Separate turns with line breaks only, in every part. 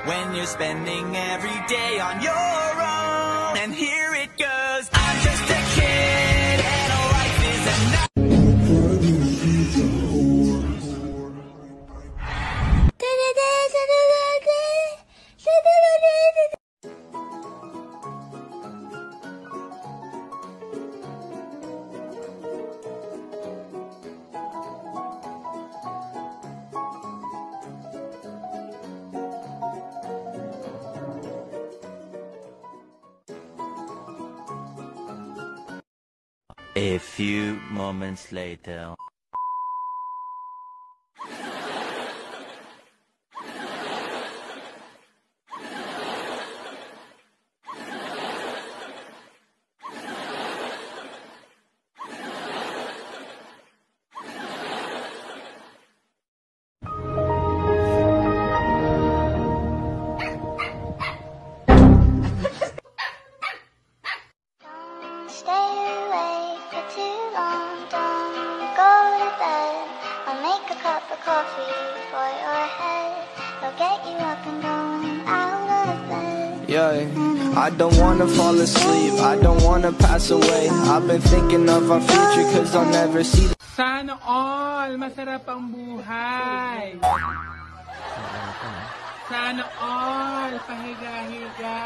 when you're spending every day on your own. And here it goes, I'm just a kid and life is enough.
A few moments later.
Coffee for your head, it'll get you up and going out of bed.
Yeah, I don't wanna fall asleep, I don't wanna pass away. I've been thinking of our future cause I'll never see.
Sana all, masarap ang buhay. Sana all, pahiga-higa.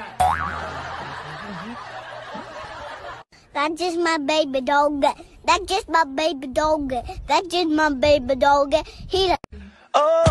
That's just my baby dog. That's just my baby dog. That's just my baby dog. He.
Oh.